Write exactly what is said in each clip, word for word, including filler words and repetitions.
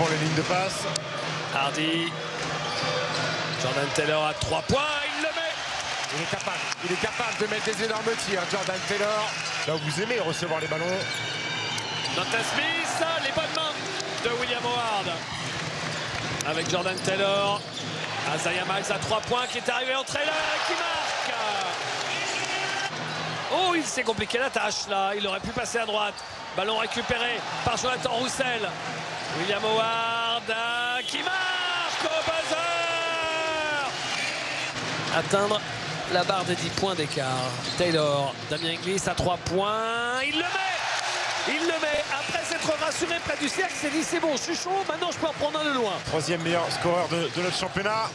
pour les lignes de passe. Hardy. Jordan Taylor à trois points, il le met. Il est capable, il est capable de mettre des énormes tirs, Jordan Taylor. Là où vous aimez recevoir les ballons. Nathan Smith, les bonnes mains de William Howard. Avec Jordan Taylor. Isaiah Miles à trois points qui est arrivé en trailer et qui marque. Oh, il s'est compliqué la tâche là. Il aurait pu passer à droite. Ballon récupéré par Jonathan Roussel. William Howard euh, qui marque au buzzer. Atteindre la barre des dix points d'écart. Taylor, Damien Inglis à trois points. Il le met. Il le met. Après s'être rassuré près du cercle, il s'est dit c'est bon, je suis chaud. Maintenant je peux en prendre un de loin. Troisième meilleur scoreur de, de notre championnat.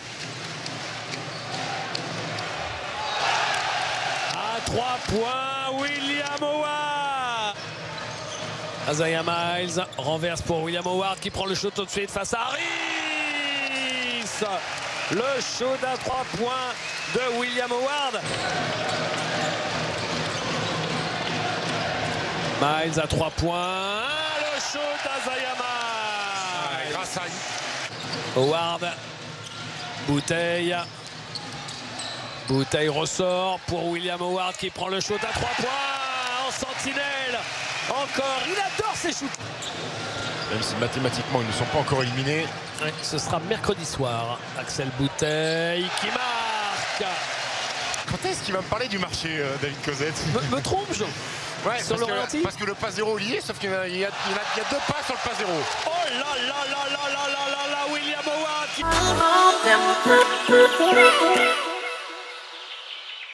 À trois points, William Howard. Isaiah Miles renverse pour William Howard qui prend le shoot tout de suite face à Harris. Le shoot à trois points de William Howard. Miles à trois points. Le shoot d'Isaiah Miles. Grâce à Howard. Bouteille. Bouteille ressort pour William Howard qui prend le shoot à trois points en sentinelle. Encore, il adore ses shoots. Même si mathématiquement ils ne sont pas encore éliminés. Ouais, ce sera mercredi soir. Axel Bouteille qui marque. Quand est-ce qu'il va me parler du marché, euh, David Cosette? Me, me trompe-je? Ouais, sur parce le que, ralenti. parce que le pas zéro il y est, sauf qu'il y, a- il y a, il y a- il y a deux pas sur le pas zéro. Oh là là là là là là là là, William Howard qui... Them